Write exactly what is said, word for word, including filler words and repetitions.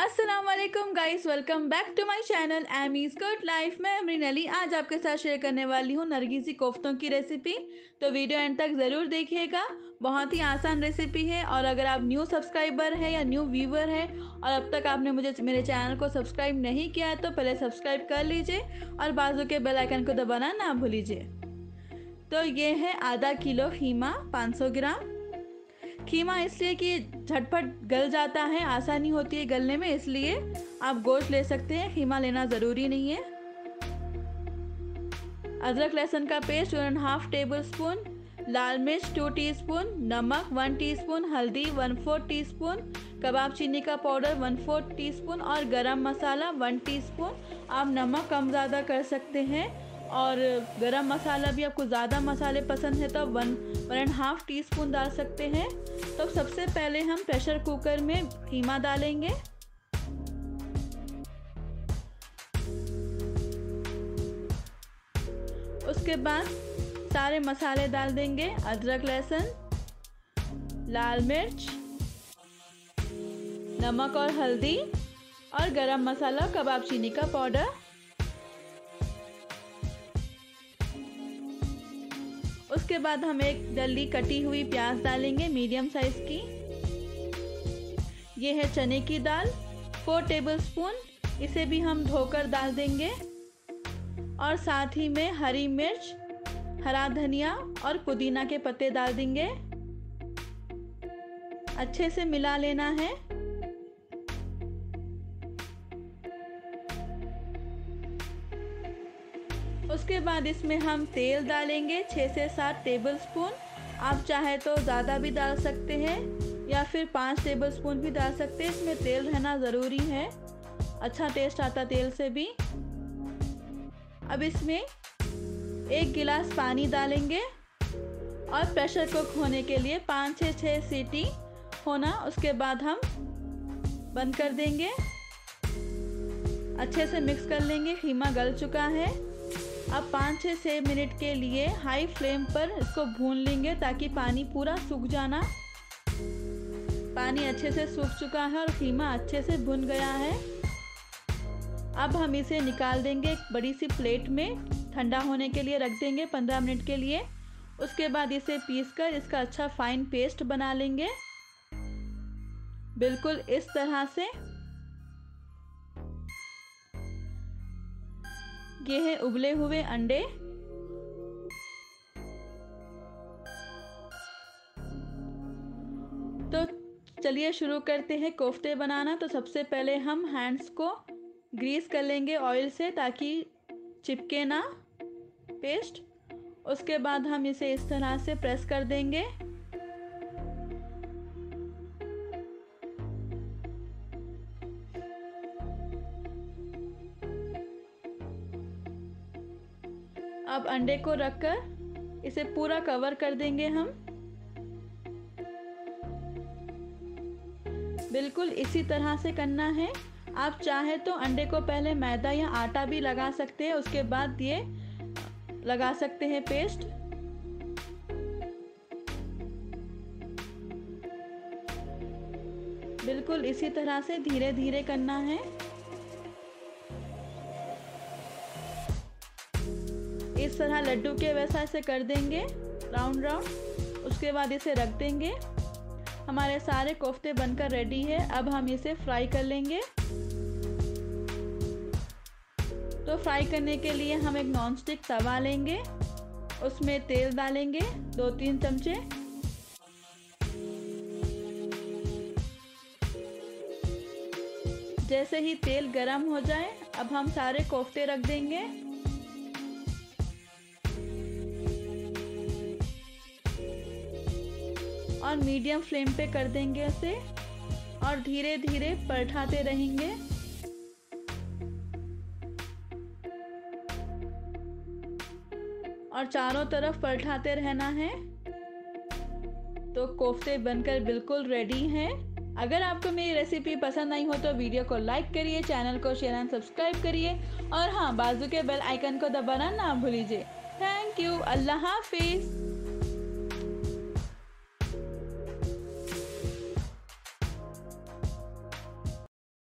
अस्सलाम वालेकुम guys, welcome back to my channel Amy's good life. मैं अमरीन अली आज आपके साथ शेयर करने वाली हूँ नरगिसी कोफ्तों की रेसिपी। तो वीडियो एंड तक ज़रूर देखिएगा। बहुत ही आसान रेसिपी है और अगर आप न्यू सब्सक्राइबर है या न्यू व्यूवर है और अब तक आपने मुझे मेरे चैनल को सब्सक्राइब नहीं किया है तो पहले सब्सक्राइब कर लीजिए और बाजू के बेल आइकन को दबाना ना भूलिए। तो ये है आधा किलो खीमा, पाँच सौ ग्राम खीमा, इसलिए कि झटपट गल जाता है, आसानी होती है गलने में, इसलिए आप गोश्त ले सकते हैं, खीमा लेना ज़रूरी नहीं है। अदरक लहसुन का paste one and half tablespoon, लाल मिर्च टू टीस्पून, नमक वन टीस्पून, हल्दी वन फोर्थ टीस्पून, कबाब चीनी का पाउडर वन फोर्थ टीस्पून और गरम मसाला वन टीस्पून। आप नमक कम ज़्यादा कर सकते हैं और गरम मसाला भी आपको ज़्यादा मसाले पसंद है तो one one and half teaspoon डाल सकते हैं। तो सबसे पहले हम प्रेशर कुकर में खीमा डालेंगे। उसके बाद सारे मसाले डाल देंगे, अदरक लहसुन, लाल मिर्च, नमक और हल्दी और गरम मसाला, कबाब चीनी का पाउडर। उसके बाद हम एक जल्दी कटी हुई प्याज डालेंगे मीडियम साइज की। ये है चने की दाल फोर टेबलस्पून, इसे भी हम धोकर डाल देंगे और साथ ही में हरी मिर्च, हरा धनिया और पुदीना के पत्ते डाल देंगे। अच्छे से मिला लेना है। उसके बाद इसमें हम तेल डालेंगे छः से सात टेबलस्पून। आप चाहे तो ज़्यादा भी डाल सकते हैं या फिर पाँच टेबलस्पून भी डाल सकते हैं। इसमें तेल रहना ज़रूरी है, अच्छा टेस्ट आता तेल से भी। अब इसमें एक गिलास पानी डालेंगे और प्रेशर कुक होने के लिए पाँच से छः सीटी होना। उसके बाद हम बंद कर देंगे, अच्छे से मिक्स कर लेंगे। खीमा गल चुका है। अब पाँच से छः मिनट के लिए हाई फ्लेम पर इसको भून लेंगे ताकि पानी पूरा सूख जाना। पानी अच्छे से सूख चुका है और खीमा अच्छे से भुन गया है। अब हम इसे निकाल देंगे एक बड़ी सी प्लेट में, ठंडा होने के लिए रख देंगे पंद्रह मिनट के लिए। उसके बाद इसे पीसकर इसका अच्छा फाइन पेस्ट बना लेंगे, बिल्कुल इस तरह से। ये है उबले हुए अंडे। तो चलिए शुरू करते हैं कोफ्ते बनाना। तो सबसे पहले हम हैंड्स को ग्रीस कर लेंगे ऑयल से ताकि चिपके ना पेस्ट। उसके बाद हम इसे इस तरह से प्रेस कर देंगे। अब अंडे को रखकर इसे पूरा कवर कर देंगे हम। बिल्कुल इसी तरह से करना है। आप चाहे तो अंडे को पहले मैदा या आटा भी लगा सकते हैं, उसके बाद ये लगा सकते हैं पेस्ट। बिल्कुल इसी तरह से धीरे धीरे करना है। इस तरह लड्डू के वैसा इसे कर देंगे राउंड राउंड। उसके बाद इसे रख देंगे। हमारे सारे कोफ्ते बनकर रेडी है। अब हम इसे फ्राई कर लेंगे। तो फ्राई करने के लिए हम एक नॉनस्टिक तवा लेंगे, उसमें तेल डालेंगे दो तीन चमचे। जैसे ही तेल गरम हो जाए अब हम सारे कोफ्ते रख देंगे। और मीडियम फ्लेम पे कर देंगे इसे और धीरे धीरे पलटाते रहेंगे। और चारों तरफ पलटाते रहना है। तो कोफ्ते बनकर बिल्कुल रेडी हैं। अगर आपको मेरी रेसिपी पसंद आई हो तो वीडियो को लाइक करिए, चैनल को शेयर एंड सब्सक्राइब करिए और हाँ, बाजू के बेल आइकन को दबाना ना भूलिए। Thank you. अल्लाह हाफिज़।